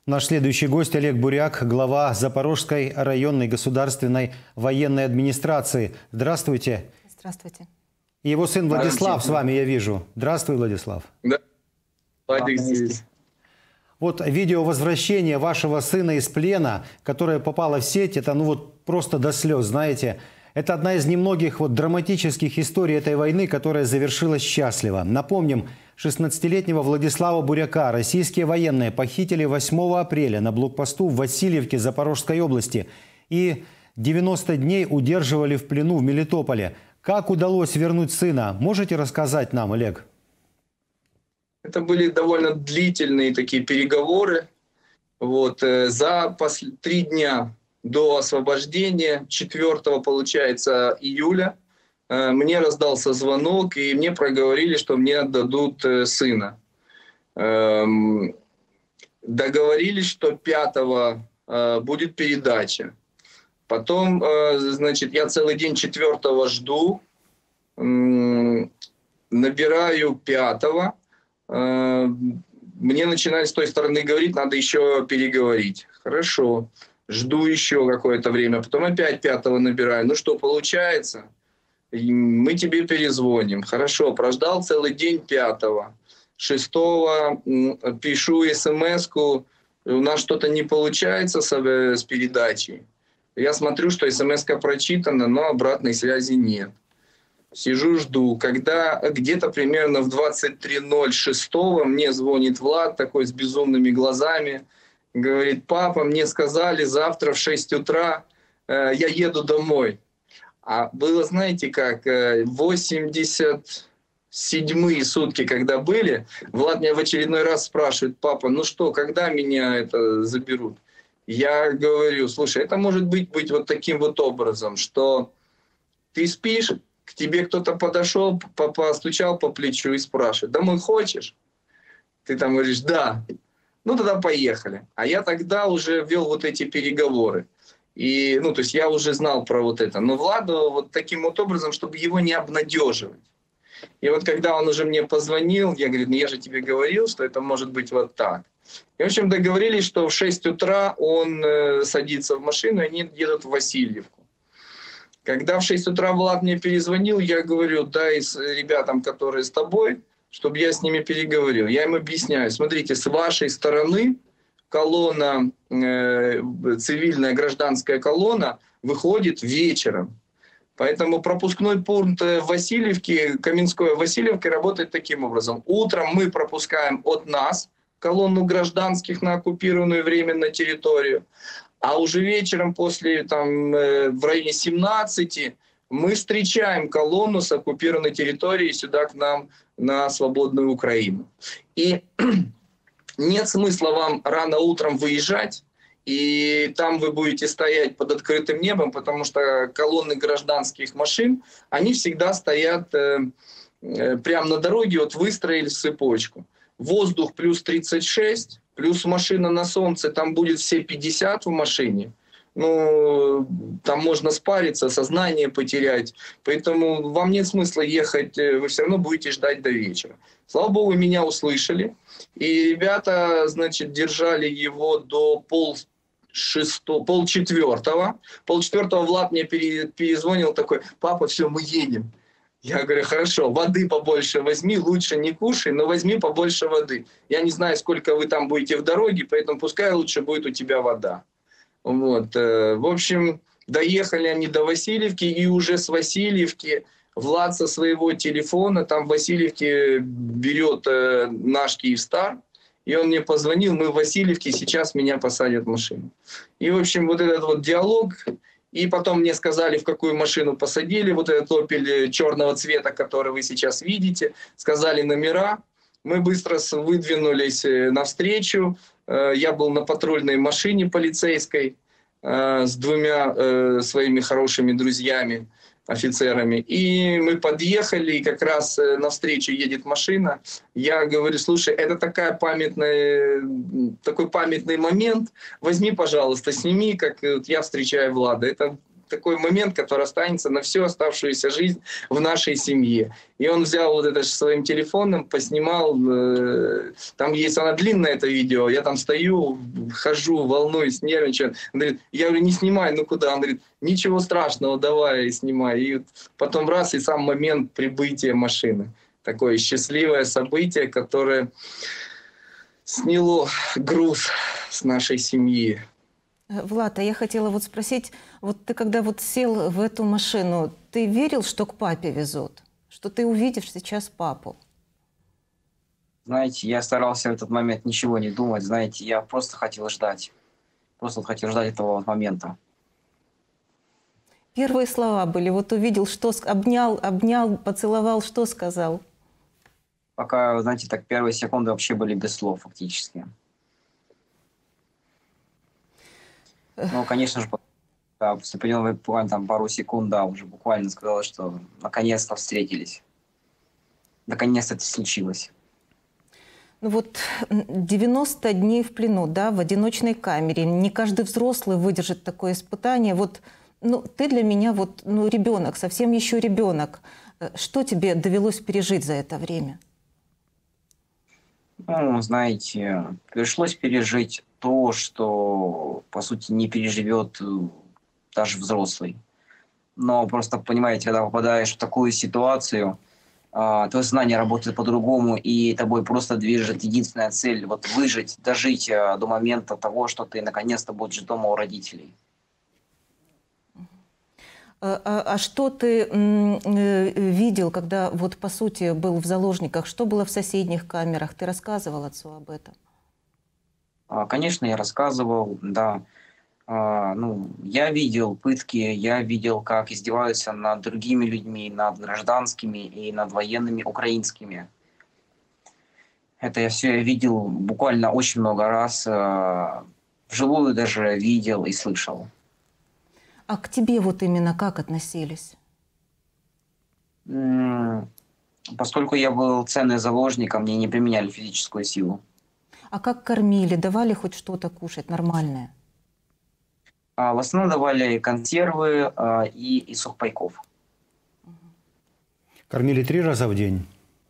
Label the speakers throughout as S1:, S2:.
S1: Наш следующий гость Олег Буряк, глава Запорожской районной государственной военной администрации. Здравствуйте.
S2: Здравствуйте.
S1: И его сын Владислав с вами, я вижу. Здравствуй, Владислав.
S3: Да, Владик здесь.
S1: Вот видео возвращения вашего сына из плена, которое попало в сеть, это просто до слез, знаете. Это одна из немногих драматических историй этой войны, которая завершилась счастливо. Напомним, 16-летнего Владислава Буряка российские военные похитили 8 апреля на блокпосту в Васильевке Запорожской области и 90 дней удерживали в плену в Мелитополе. Как удалось вернуть сына? Можете рассказать нам, Олег?
S3: Это были довольно длительные такие переговоры. За 3 дня до освобождения, 4, получается, июля, мне раздался звонок, и мне проговорили, что мне отдадут сына. Договорились, что 5 будет передача. Потом, значит, я целый день 4 жду, набираю 5. Мне начинали с той стороны говорить, надо еще переговорить. Хорошо. Жду еще какое-то время. Потом опять 5 набираю. Ну что, получается? Мы тебе перезвоним. Хорошо. Прождал целый день 5. 6 пишу смс-ку. У нас что-то не получается с передачей. Я смотрю, что смс-ка прочитана, но обратной связи нет. Сижу, жду. Когда где-то примерно в 23:06 мне звонит Влад, такой с безумными глазами. Говорит: папа, мне сказали, завтра в 6 утра я еду домой. А было, знаете как, 87-е сутки, когда были, Влад меня в очередной раз спрашивает: папа, ну что, когда меня заберут? Я говорю: слушай, это может быть вот таким вот образом, что ты спишь, к тебе кто-то подошел, постучал по плечу и спрашивает: домой хочешь? Ты там говоришь: да. Ну тогда поехали. А я тогда уже вел вот эти переговоры. И, то есть я уже знал про вот это. Но Владу вот таким вот образом, чтобы его не обнадеживать. И вот когда он уже мне позвонил, я говорю: ну я же тебе говорил, что это может быть вот так. И в общем договорились, что в 6 утра он садится в машину, и они едут в Васильевку. Когда в 6 утра Влад мне перезвонил, я говорю: дай ребятам, которые с тобой, чтобы я с ними переговорил. Я им объясняю: смотрите, с вашей стороны колонна, цивильная гражданская колонна, выходит вечером. Поэтому пропускной пункт Васильевки, Каменской Васильевки работает таким образом. Утром мы пропускаем от нас колонну гражданских на оккупированную временно территорию. А уже вечером, после в районе 17, мы встречаем колонну с оккупированной территории сюда к нам на свободную Украину. И нет смысла вам рано утром выезжать, и там вы будете стоять под открытым небом, потому что колонны гражданских машин, они всегда стоят прямо на дороге, выстроили цепочку. Воздух плюс 36, плюс машина на солнце, там будет все 50 в машине. Там можно спариться, сознание потерять. Поэтому вам нет смысла ехать, вы все равно будете ждать до вечера. Слава богу, меня услышали. И ребята, значит, держали его до полчетвертого. Полчетвертого Влад мне перезвонил такой: папа, все, мы едем. Я говорю: хорошо, воды побольше возьми, лучше не кушай, но возьми побольше воды. Я не знаю, сколько вы там будете в дороге, поэтому пускай лучше будет у тебя вода. В общем, доехали они до Васильевки, и уже с Васильевки Влад со своего телефона, там в Васильевке берет наш Киевстар, и он мне позвонил: мы в Васильевке, сейчас меня посадят в машину. И, в общем, вот этот диалог, и потом мне сказали, в какую машину посадили, вот этот «Опель» черного цвета, который вы сейчас видите, сказали номера, мы быстро выдвинулись навстречу. Я был на патрульной машине полицейской с 2 своими хорошими друзьями, офицерами. И мы подъехали, и как раз навстречу едет машина. Я говорю: слушай, это такой памятный момент. Возьми, пожалуйста, сними, как я встречаю Влада. Это такой момент, который останется на всю оставшуюся жизнь в нашей семье. И он взял вот это своим телефоном, поснимал, там есть, она длинная, это видео, я там стою, хожу, волнуюсь, нервничаю. Он говорит, я говорю, не снимай, ну куда? Он говорит, ничего страшного, давай снимай. И потом раз, и сам момент прибытия машины. Такое счастливое событие, которое сняло груз с нашей семьи.
S2: Влад, а я хотела вот спросить, вот ты когда вот сел в эту машину, ты верил, что к папе везут? Что ты увидишь сейчас папу?
S4: Знаете, я старался в этот момент ничего не думать, знаете, я просто хотел ждать. Просто хотел ждать этого вот момента.
S2: Первые слова были, вот увидел, что обнял, поцеловал, что сказал?
S4: Пока, знаете, так первые секунды вообще были без слов фактически. Ну, конечно же, после определенного буквально там пару секунд, да, уже буквально сказала, что наконец-то встретились. Наконец-то это случилось.
S2: Ну вот 90 дней в плену, да, в одиночной камере. Не каждый взрослый выдержит такое испытание. Вот, ну, ты для меня вот, ну, ребенок, совсем еще ребенок. Что тебе довелось пережить за это время?
S4: Ну, знаете, пришлось пережить то, что, по сути, не переживет даже взрослый. Но просто, понимаете, когда попадаешь в такую ситуацию, твое сознание работает по-другому, и тобой просто движет единственная цель – вот выжить, дожить до момента того, что ты наконец-то будешь дома у родителей.
S2: А что ты видел, когда вот по сути был в заложниках? Что было в соседних камерах? Ты рассказывал отцу об этом?
S4: Конечно, я рассказывал, да. Ну, я видел пытки, я видел, как издеваются над другими людьми, над гражданскими и над военными украинскими. Это я все видел буквально очень много раз, вживую даже видел и слышал.
S2: А к тебе вот именно как относились?
S4: Поскольку я был ценным заложником, мне не применяли физическую силу.
S2: А как кормили? Давали хоть что-то кушать нормальное?
S4: В основном давали консервы и сухпайков.
S1: Кормили 3 раза в день?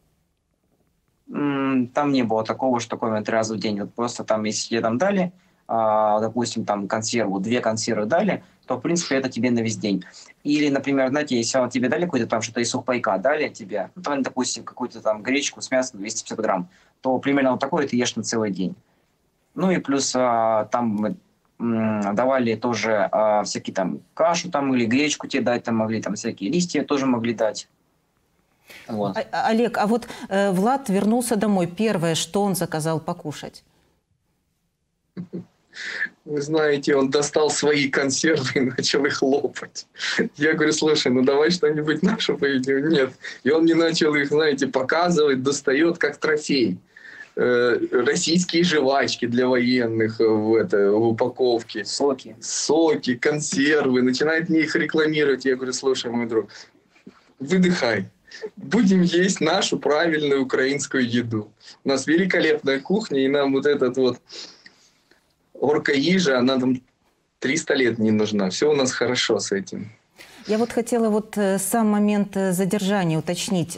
S4: Там не было такого, что кормят 3 раза в день. Вот просто там, если тебе там дали, допустим, там консерву, 2 консервы дали, то, в принципе, это тебе на весь день. Или, например, знаете, если тебе дали какой-то там что-то из сухпайка, дали тебе, ну, там, допустим, какую-то там гречку с мясом 250 грамм, то примерно вот такое ты ешь на целый день. Ну и плюс там давали тоже всякие там кашу там или гречку тебе дать, там могли там всякие листья тоже могли дать. Вот.
S2: Олег, а вот Влад вернулся домой. Первое, что он заказал покушать?
S3: Вы знаете, он достал свои консервы и начал их лопать. Я говорю, слушай, ну давай что-нибудь наше поедим. Нет. И он мне начал их, знаете, показывать, достает как трофей. Российские жвачки для военных в упаковке. Соки, консервы. Начинает мне их рекламировать. Я говорю, слушай, мой друг, выдыхай. Будем есть нашу правильную украинскую еду. У нас великолепная кухня, и нам вот этот вот орка-ежа, она там 300 лет не нужна. Все у нас хорошо с этим.
S2: Я вот хотела вот сам момент задержания уточнить.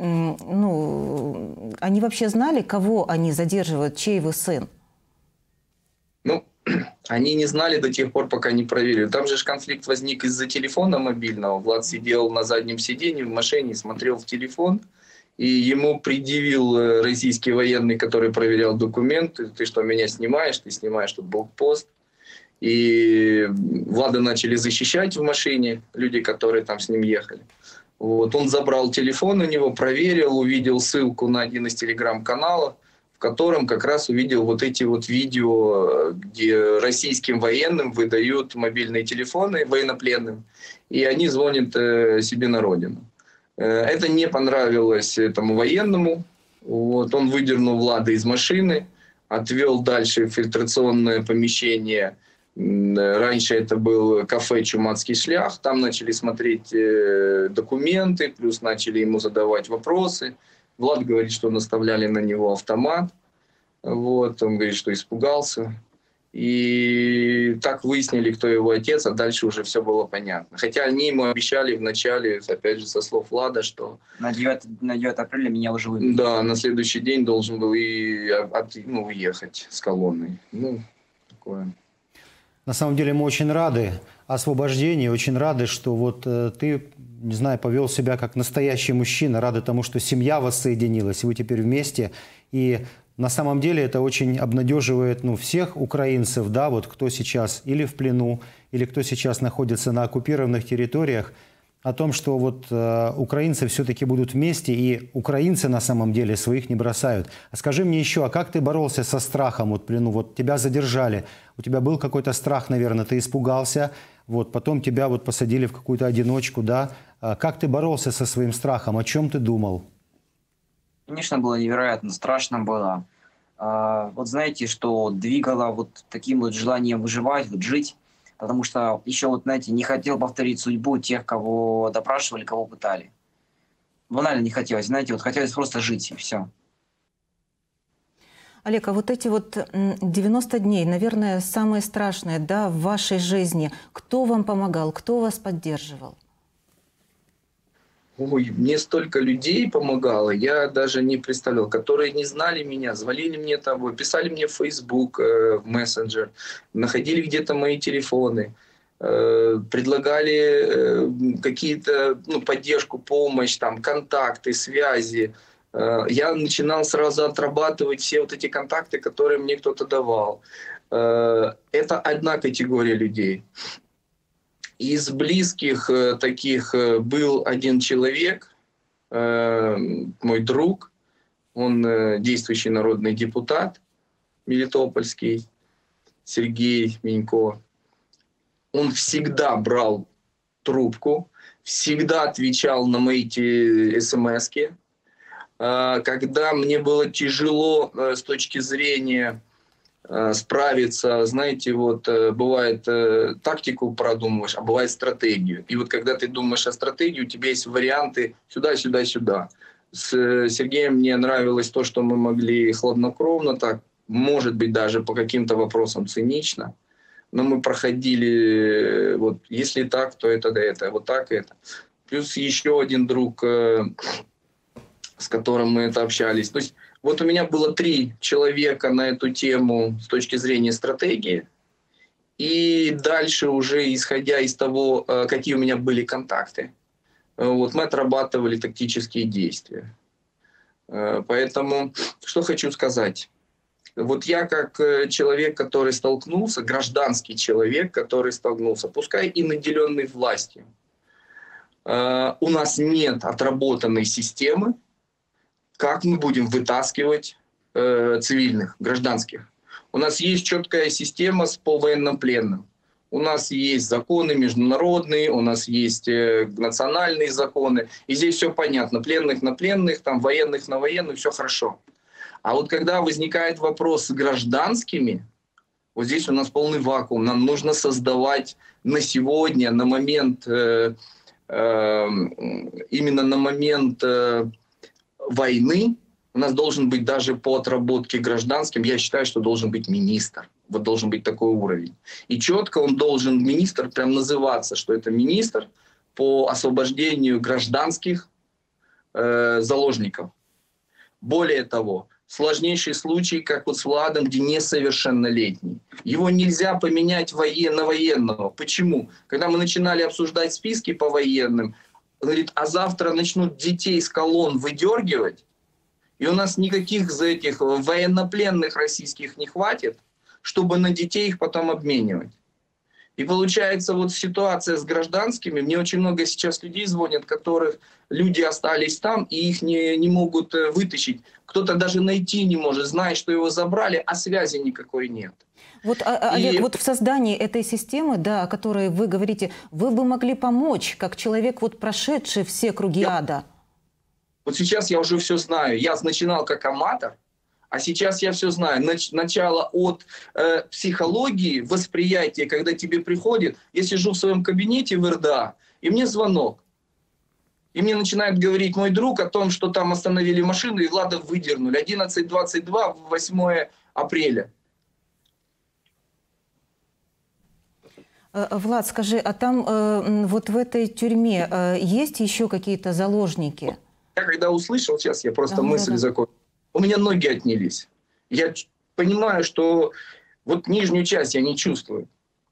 S2: Ну, они вообще знали, кого они задерживают, чей вы сын?
S3: Ну, они не знали до тех пор, пока не проверили. Там же конфликт возник из-за телефона мобильного. Влад сидел на заднем сиденье в машине, смотрел в телефон, и ему предъявил российский военный, который проверял документы. Ты что, меня снимаешь? Ты снимаешь тут блокпост. И Влада начали защищать в машине, люди, которые там с ним ехали. Вот. Он забрал телефон у него, проверил, увидел ссылку на один из телеграм-каналов, в котором как раз увидел вот эти вот видео, где российским военным выдают мобильные телефоны военнопленным, и они звонят себе на родину. Это не понравилось этому военному. Вот. Он выдернул Влада из машины, отвел дальше в фильтрационное помещение. Раньше это был кафе «Чумацкий шлях». Там начали смотреть документы, плюс начали ему задавать вопросы. Влад говорит, что наставляли на него автомат. Вот. Он говорит, что испугался. И так выяснили, кто его отец, а дальше уже все было понятно. Хотя они ему обещали вначале, опять же, со слов Влада, что...
S4: На 9 апреля меня уже вывели.
S3: Да, на следующий день должен был уехать с колонной. Ну, такое.
S1: На самом деле мы очень рады освобождению, очень рады, что вот ты, не знаю, повел себя как настоящий мужчина, рады тому, что семья вас соединилась, вы теперь вместе. И на самом деле это очень обнадеживает всех украинцев, да, вот кто сейчас или в плену, или кто сейчас находится на оккупированных территориях, о том, что вот украинцы все-таки будут вместе, и украинцы на самом деле своих не бросают. А скажи мне еще, а как ты боролся со страхом вот в плену? Вот тебя задержали, у тебя был какой-то страх, наверное, ты испугался, вот потом тебя вот посадили в какую-то одиночку, да? Как ты боролся со своим страхом? О чем ты думал?
S4: Конечно, было невероятно страшно было. Вот знаете, что двигало вот таким вот желанием выживать, вот жить, потому что еще вот, знаете, не хотел повторить судьбу тех, кого допрашивали, кого пытали. Банально не хотелось, знаете, вот хотелось просто жить, и все.
S2: Олег, а вот эти вот 90 дней, наверное, самое страшное, да, в вашей жизни. Кто вам помогал, кто вас поддерживал?
S3: Ой, мне столько людей помогало, я даже не представлял, которые не знали меня, звонили мне там, писали мне в Facebook, в мессенджер, находили где-то мои телефоны, предлагали какие-то, поддержку, помощь, там, контакты, связи. Я начинал сразу отрабатывать все вот эти контакты, которые мне кто-то давал. Это одна категория людей. Из близких таких был один человек, мой друг, он действующий народный депутат мелитопольский, Сергей Минько. Он всегда брал трубку, всегда отвечал на мои смски. Когда мне было тяжело с точки зрения справиться, знаете, вот бывает тактику продумываешь, а бывает стратегию. И вот когда ты думаешь о стратегии, у тебя есть варианты сюда, сюда, сюда. С Сергеем мне нравилось то, что мы могли хладнокровно, так, может быть, даже по каким-то вопросам цинично, но мы проходили, вот, если так, то это, вот так это. Плюс еще один друг, с которым мы это общались. То есть вот у меня было 3 человека на эту тему с точки зрения стратегии. И дальше уже, исходя из того, какие у меня были контакты, вот, мы отрабатывали тактические действия. Поэтому, что хочу сказать. Вот я как человек, который столкнулся, гражданский человек, который столкнулся, пускай и наделенный властью, у нас нет отработанной системы, как мы будем вытаскивать цивильных, гражданских. У нас есть четкая система по военнопленным. У нас есть законы международные, у нас есть национальные законы. И здесь все понятно. Пленных на пленных, там, военных на военных, все хорошо. А вот когда возникает вопрос с гражданскими, вот здесь у нас полный вакуум. Нам нужно создавать на сегодня, на момент, именно на момент войны, у нас должен быть даже по отработке гражданским, я считаю, что должен быть министр. Вот должен быть такой уровень. И четко он должен, министр, прям называться, что это министр по освобождению гражданских заложников. Более того, сложнейший случай, как вот с Владом, где несовершеннолетний. Его нельзя поменять на военного. Почему? Когда мы начинали обсуждать списки по военным, говорит, а завтра начнут детей с колонн выдергивать, и у нас никаких из этих военнопленных российских не хватит, чтобы на детей их потом обменивать. И получается вот ситуация с гражданскими, мне очень много сейчас людей звонят, которых люди остались там, и их не могут вытащить. Кто-то даже найти не может, знает, что его забрали, а связи никакой нет.
S2: Вот, Олег, вот в создании этой системы, да, о которой вы говорите, вы бы могли помочь, как человек, вот прошедший все круги ада.
S3: Вот сейчас я уже все знаю. Я начинал как аматор, а сейчас я все знаю. Начало от психологии, восприятия, когда тебе приходит. Я сижу в своем кабинете в РДА, и мне звонок. И мне начинает говорить мой друг о том, что там остановили машину, и Влада выдернули. 11:22, 8 апреля.
S2: Влад, скажи, а там вот в этой тюрьме есть еще какие-то заложники?
S3: Я когда услышал, сейчас я просто мысль
S2: да.
S3: закончил, у меня ноги отнялись. Я понимаю, что вот нижнюю часть я не чувствую.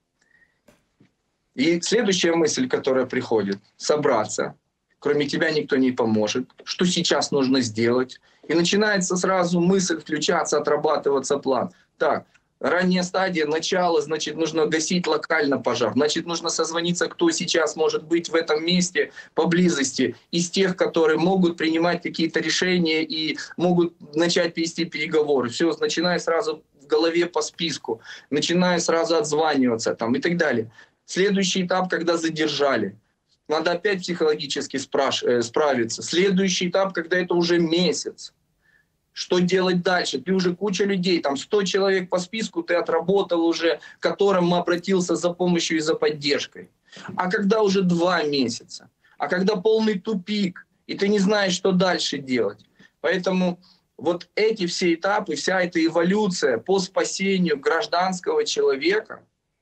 S3: И следующая мысль, которая приходит, собраться. Кроме тебя никто не поможет. Что сейчас нужно сделать? И начинается сразу мысль включаться, отрабатываться план. Так, ранняя стадия, начало, значит, нужно гасить локально пожар. Значит, нужно созвониться, кто сейчас может быть в этом месте поблизости, из тех, которые могут принимать какие-то решения и могут начать вести переговоры. Все, начиная сразу в голове по списку, начиная сразу отзваниваться там, и так далее. Следующий этап, когда задержали. Надо опять психологически справиться. Следующий этап, когда это уже месяц. Что делать дальше? Ты уже куча людей, там 100 человек по списку ты отработал уже, к которым обратился за помощью и за поддержкой. А когда уже 2 месяца? А когда полный тупик, и ты не знаешь, что дальше делать? Поэтому вот эти все этапы, вся эта эволюция по спасению гражданского человека,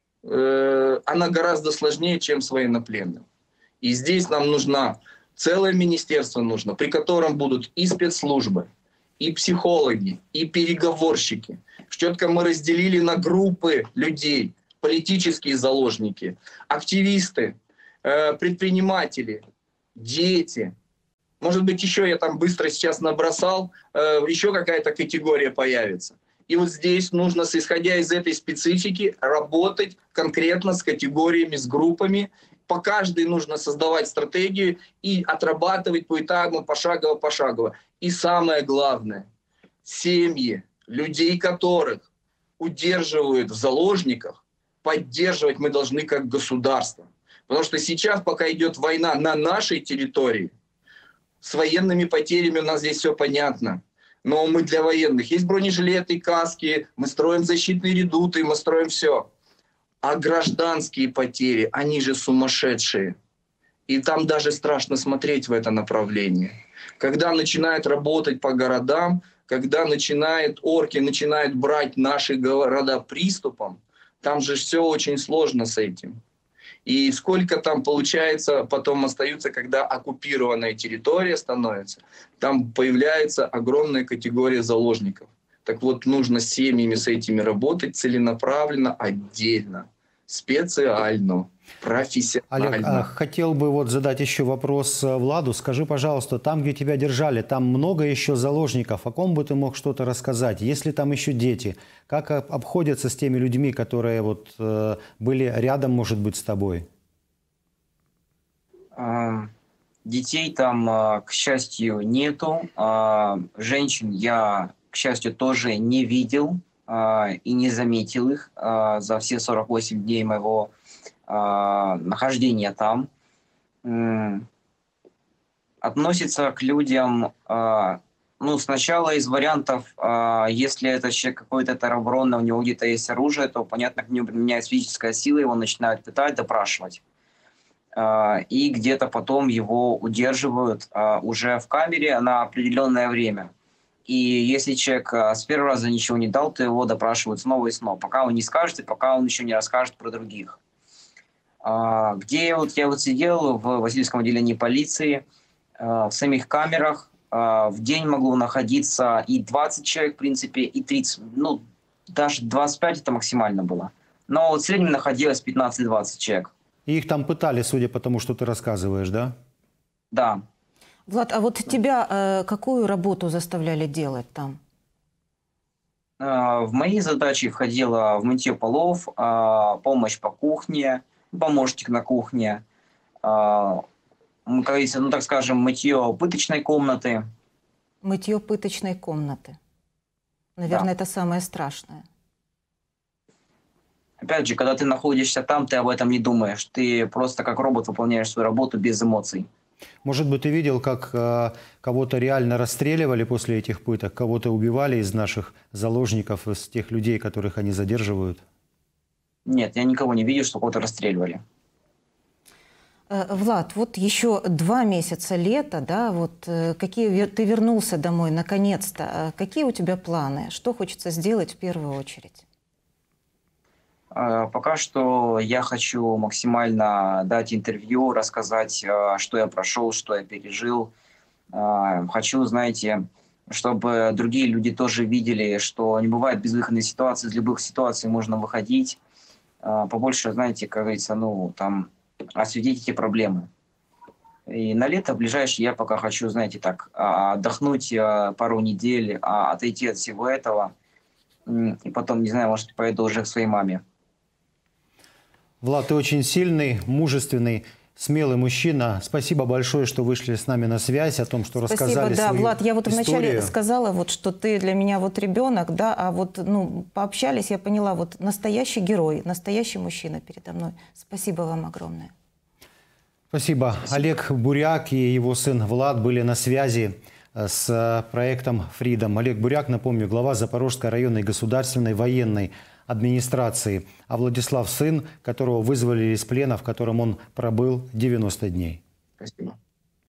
S3: она гораздо сложнее, чем с военнопленным. И здесь нам нужно целое министерство нужно, при котором будут и спецслужбы, и психологи, и переговорщики. Четко мы разделили на группы людей, политические заложники, активисты, предприниматели, дети. Может быть, еще я там быстро сейчас набросал, еще какая-то категория появится. И вот здесь нужно, исходя из этой специфики, работать конкретно с категориями, с группами. По каждой нужно создавать стратегию и отрабатывать поэтапно, пошагово. И самое главное, семьи, людей, которых удерживают в заложниках, поддерживать мы должны как государство. Потому что сейчас, пока идет война на нашей территории, с военными потерями у нас здесь все понятно. Но мы для военных. Есть бронежилеты, каски, мы строим защитные редуты, мы строим все. А гражданские потери, они же сумасшедшие. И там даже страшно смотреть в это направление. Когда начинают работать по городам, когда орки начинают брать наши города приступом, там же все очень сложно с этим. И сколько там, получается, потом остаются, когда оккупированная территория становится, там появляется огромная категория заложников. Так вот, нужно с семьями с этими работать целенаправленно, отдельно, специально, профессионально.
S1: Олег, хотел бы вот задать еще вопрос Владу. Скажи, пожалуйста, там, где тебя держали, там много еще заложников. О ком бы ты мог что-то рассказать? Есть ли там еще дети? Как обходятся с теми людьми, которые вот были рядом, может быть, с тобой?
S4: Детей там, к счастью, нету. Женщин я, к счастью, тоже не видел и не заметил их за все 48 дней моего нахождения там. Относится к людям, сначала из вариантов, если это человек какой-то тероборонный, у него где-то есть оружие, то, понятно, к нему применяется физическая сила, его начинают пытать, допрашивать. И где-то потом его удерживают уже в камере на определенное время. И если человек с первого раза ничего не дал, то его допрашивают снова и снова, пока он не скажет и пока он еще не расскажет про других. Где я сидел в Васильевском отделении полиции, в самих камерах, в день могло находиться и 20 человек, в принципе, и 30, даже 25 это максимально было. Но в среднем находилось 15-20 человек.
S1: И их там пытали, судя по тому, что ты рассказываешь, да?
S4: Да.
S2: Влад, а вот тебя какую работу заставляли делать там?
S4: В мои задачи входило в мытье полов, помощь по кухне, помощник на кухне, так скажем, мытье пыточной комнаты.
S2: Мытье пыточной комнаты. Наверное,
S4: да.
S2: Это самое страшное.
S4: Опять же, когда ты находишься там, ты об этом не думаешь. Ты просто как робот выполняешь свою работу без эмоций.
S1: Может быть, ты видел, как кого-то реально расстреливали после этих пыток, кого-то убивали из наших заложников, из тех людей, которых они задерживают?
S4: Нет, я никого не видел, что кого-то расстреливали.
S2: Влад, вот еще 2 месяца лета, да, вот ты вернулся домой наконец-то. Какие у тебя планы? Что хочется сделать в первую очередь?
S4: Пока что я хочу максимально дать интервью, рассказать, что я прошел, что я пережил. Хочу, знаете, чтобы другие люди тоже видели, что не бывает безвыходной ситуации, из любых ситуаций можно выходить. Побольше, знаете, как говорится, ну, там, осветить эти проблемы. И на лето ближайшее я пока хочу, знаете, так, отдохнуть пару недель, отойти от всего этого. И потом, не знаю, может, поеду уже к своей маме.
S1: Влад, ты очень сильный, мужественный, смелый мужчина. Спасибо большое, что вышли с нами на связь, о том, что рассказали
S2: Спасибо, да,
S1: свою
S2: Влад, я вот
S1: историю.
S2: вначале сказала, вот, что ты для меня вот ребенок, да, а вот, ну, пообщались, я поняла, вот настоящий герой, настоящий мужчина передо мной. Спасибо вам огромное.
S1: Спасибо. Олег Буряк и его сын Влад были на связи с проектом Freedom. Олег Буряк, напомню, глава Запорожской районной государственной военной администрации, а Владислав сын, которого вызволили из плена, в котором он пробыл 90 дней.
S3: Спасибо.